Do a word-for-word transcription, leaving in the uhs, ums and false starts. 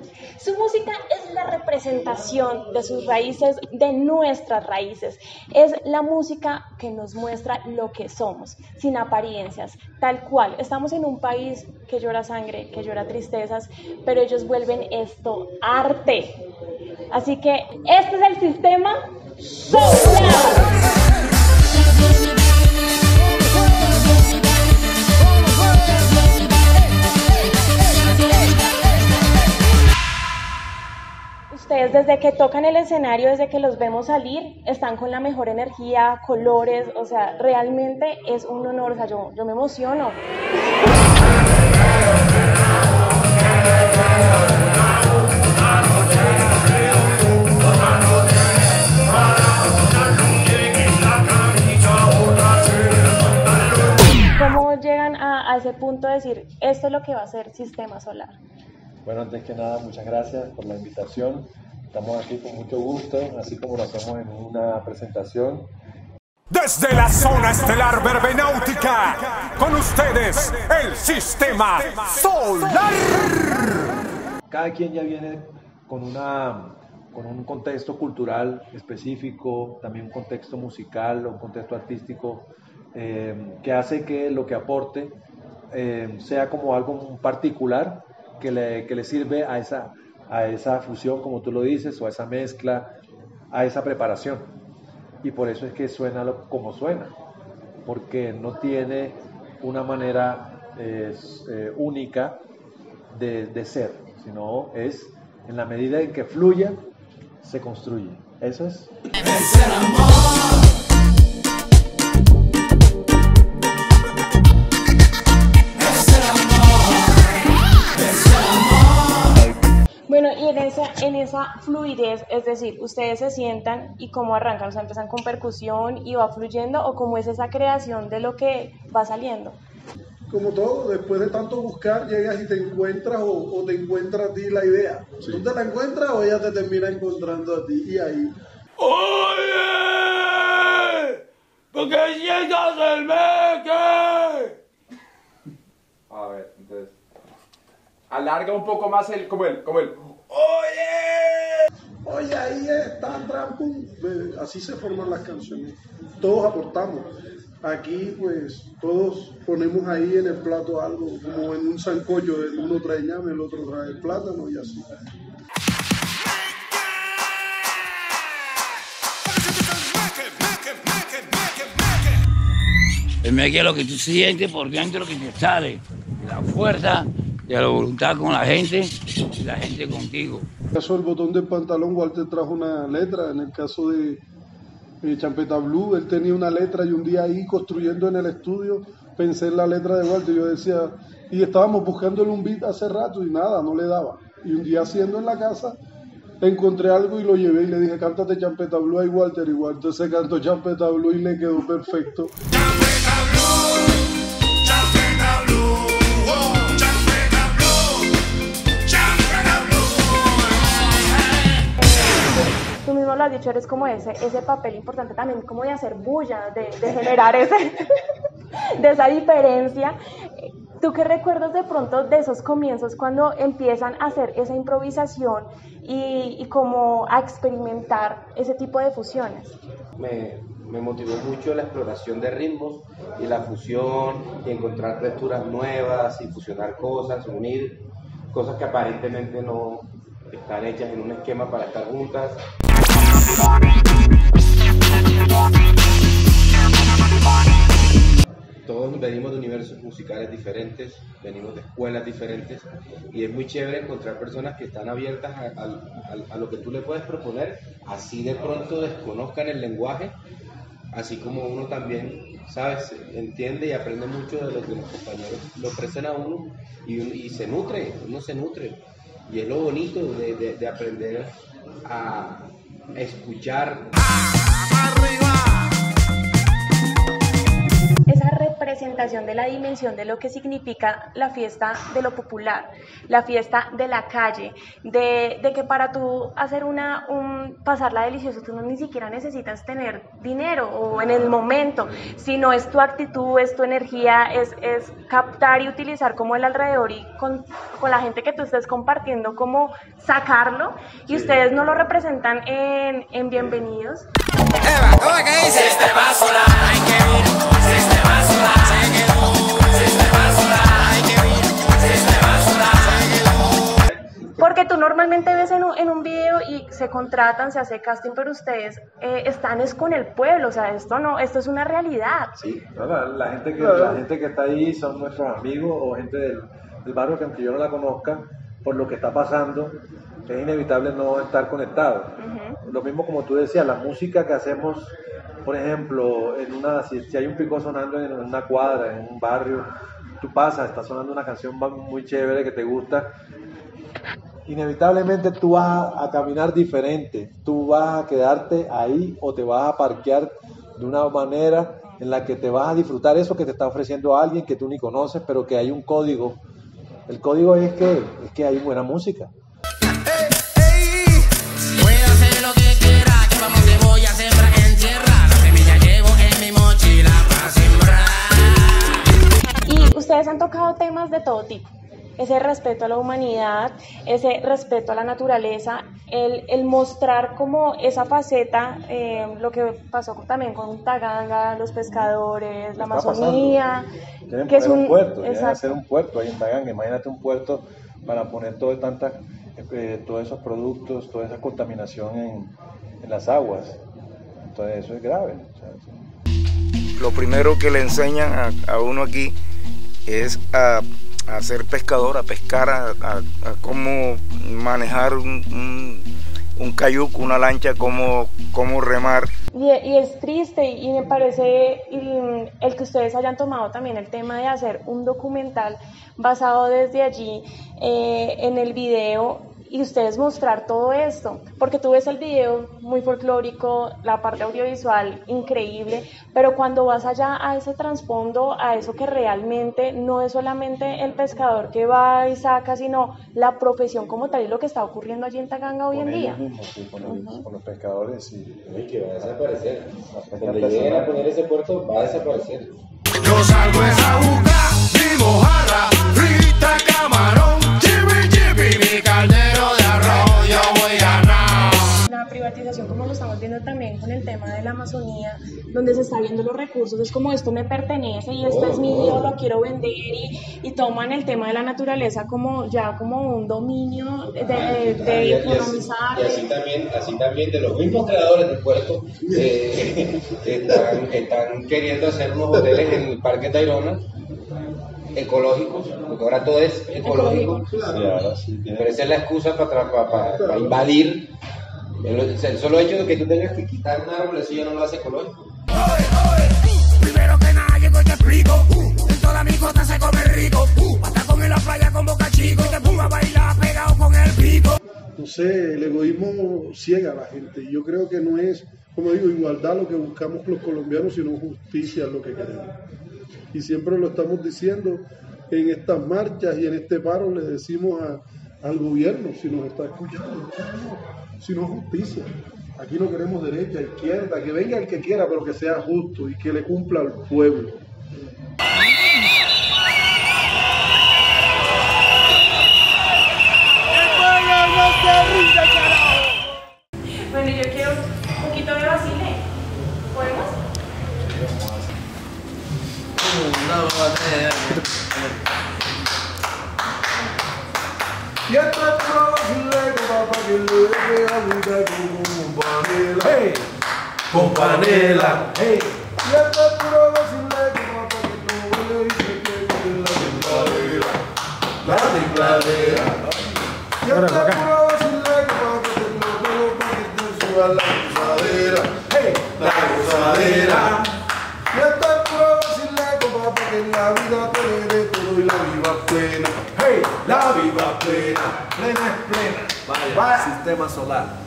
Su música es la representación de sus raíces, de nuestras raíces. Es la música que nos muestra lo que somos, sin apariencias, tal cual. Estamos en un país que llora sangre, que llora tristezas, pero ellos vuelven esto arte. Así que este es el sistema Solar. Ustedes desde que tocan el escenario, desde que los vemos salir, están con la mejor energía, colores, o sea, realmente es un honor, o sea, yo, yo me emociono. ¿Cómo llegan a, a ese punto de decir, esto es lo que va a ser Sistema Solar? Bueno, antes que nada, muchas gracias por la invitación. Estamos aquí con mucho gusto, así como lo hacemos en una presentación. Desde la zona estelar verbenáutica, con ustedes, el Sistema Solar. Cada quien ya viene con, una, con un contexto cultural específico, también un contexto musical, un contexto artístico, eh, que hace que lo que aporte eh, sea como algo particular, Que le, que le sirve a esa, a esa fusión, como tú lo dices, o a esa mezcla, a esa preparación. Y por eso es que suena lo, como suena, porque no tiene una manera eh, eh, única de, de ser, sino es en la medida en que fluya, se construye. Eso es. Es el amor. Bueno, y en esa, en esa fluidez, es decir, ustedes se sientan y cómo arrancan, o sea, empiezan con percusión y va fluyendo, o cómo es esa creación de lo que va saliendo. Como todo, después de tanto buscar, llegas y te encuentras o, o te encuentra a ti la idea. Sí. Tú te la encuentras o ella te termina encontrando a ti y ahí. ¡Oye! ¿Por qué sientas el meque? A ver, entonces alarga un poco más el, como el, como el, ¡Oye! Oye, ahí está, trampum. Así se forman las canciones. Todos aportamos. Aquí, pues, todos ponemos ahí en el plato algo, como en un sancocho. Uno trae ñame, el otro trae plátano y así. El meque es lo que tú sientes por dentro, lo que te sale. La fuerza de la voluntad con la gente y la gente contigo. En el caso del botón del pantalón, Walter trajo una letra. En el caso de eh, Champeta Blue, él tenía una letra y un día ahí construyendo en el estudio pensé en la letra de Walter. Yo decía, y estábamos buscándole un beat hace rato y nada, no le daba. Y un día haciendo en la casa, encontré algo y lo llevé y le dije, cántate Champeta Blue a Walter. Y Walter se cantó Champeta Blue y le quedó perfecto. Champeta Blue, Champeta Blue. Tú mismo lo has dicho, eres como ese, ese papel importante también, como de hacer bulla, de, de generar ese, de esa diferencia. ¿Tú qué recuerdas de pronto de esos comienzos cuando empiezan a hacer esa improvisación y, y como a experimentar ese tipo de fusiones? Me, me motivó mucho la exploración de ritmos y la fusión y encontrar texturas nuevas y fusionar cosas, unir cosas que aparentemente no están hechas en un esquema para estar juntas. Todos venimos de universos musicales diferentes, venimos de escuelas diferentes y es muy chévere encontrar personas que están abiertas a, a, a, a lo que tú le puedes proponer, así de pronto desconozcan el lenguaje, así como uno también, ¿sabes?, entiende y aprende mucho de lo que los compañeros le ofrecen a uno y, y se nutre, uno se nutre. Y es lo bonito de, de, de aprender a escuchar. Esa representación representación de la dimensión de lo que significa la fiesta de lo popular, la fiesta de la calle, de, de que para tú hacer una, un, pasarla delicioso, tú no ni siquiera necesitas tener dinero o en el momento, sino es tu actitud, es tu energía, es, es captar y utilizar como el alrededor y con, con la gente que tú estés compartiendo, como sacarlo, y ustedes no lo representan en, en Bienvenidos. Eva, ¿cómo es que dice? Sistema solar, hay que ir. Sistema solar, se quedó. Sistema solar, hay que ir. Sistema solar, se quedó. Porque tú normalmente ves en un, en un video y se contratan, se hace casting, pero ustedes eh, están es con el pueblo, o sea, esto no, esto es una realidad. Sí, no, la, la, gente que, la gente que está ahí son nuestros amigos o gente del, del barrio que aunque yo no la conozca, por lo que está pasando, es inevitable no estar conectado. Uh-huh. Lo mismo como tú decías, la música que hacemos, por ejemplo, en una, si, si hay un pico sonando en una cuadra, en un barrio, tú pasas, está sonando una canción muy chévere que te gusta, inevitablemente tú vas a, a caminar diferente, tú vas a quedarte ahí o te vas a parquear de una manera en la que te vas a disfrutar eso que te está ofreciendo alguien que tú ni conoces, pero que hay un código. El código es que, es que hay buena música. Y ustedes han tocado temas de todo tipo. Ese respeto a la humanidad, ese respeto a la naturaleza, el, el mostrar como esa faceta, eh, lo que pasó también con Taganga, los pescadores, la Amazonía. Quieren que poner es un, un puerto, quieren exacto. hacer un puerto ahí en Taganga. Imagínate un puerto para poner todo tantas, eh, todos esos productos, toda esa contaminación en, en las aguas. Entonces eso es grave. O sea, eso... Lo primero que le enseñan a, a uno aquí es a a ser pescador, a pescar, a, a, a cómo manejar un, un, un cayuco, una lancha, cómo, cómo remar. Y, y es triste y me parece el, el que ustedes hayan tomado también el tema de hacer un documental basado desde allí eh, en el video y ustedes mostrar todo esto, porque tú ves el video muy folclórico, la parte audiovisual increíble, pero cuando vas allá a ese trasfondo, a eso que realmente no es solamente el pescador que va y saca, sino la profesión como tal y lo que está ocurriendo allí en Taganga hoy en día. Mismos, sí, con, el, uh-huh. con los pescadores. Y, y que va a desaparecer. Cuando lleguen a poner ese puerto, va a desaparecer. Yo salgo a buscar mi mojarra, frita, camarón, chibi, chibi, mi caldero de arroz, yo voy a ganar. La privatización, como lo estamos viendo también con el tema de la Amazonía, donde se está viendo los recursos, es como esto me pertenece y esto oh, es mío, oh. lo quiero vender y, y toman el tema de la naturaleza como ya como un dominio de, de, de y, economizar. Y así, y así también, así también de los mismos creadores del puerto eh, están, están queriendo hacer unos hoteles en el Parque Tayrona ecológicos, porque ahora todo es ecológico. Sí, ahora sí, pero esa es la excusa para, para, para, para invadir. El, el solo hecho de que tú tengas que quitar un árbol, eso ya no lo hace ecológico. Oye, oye, primero que nada llego y te explico, uh, en toda mi costa se come rico, uh, hasta con en la playa con Boca Chico, te pongo a bailar pegado con el pico. No sé, el egoísmo ciega a la gente, y yo creo que no es, como digo, igualdad lo que buscamos los colombianos, sino justicia lo que queremos. Y siempre lo estamos diciendo en estas marchas y en este paro, le decimos a, al gobierno, si nos está escuchando, sino justicia. Aquí no queremos derecha, izquierda, que venga el que quiera, pero que sea justo y que le cumpla al pueblo. Bueno, yo quiero un poquito de Basile. ¿Podemos? Y esto es puro brasileño, papá, que le deje a vida con panela. Hey, con panela. Hey. Y esto es puro brasileño, papá, que no le dice que es la tembladera. La tembladera. Y esto es puro brasileño, papá, que no lo paquete suba la gozadera. Hey, la gozadera. Y esto es puro brasileño, papá, que en la vida te dé todo y la viva plena. Hey, la viva plena, plena es plena. Vaya, Vaya. Sistema solar.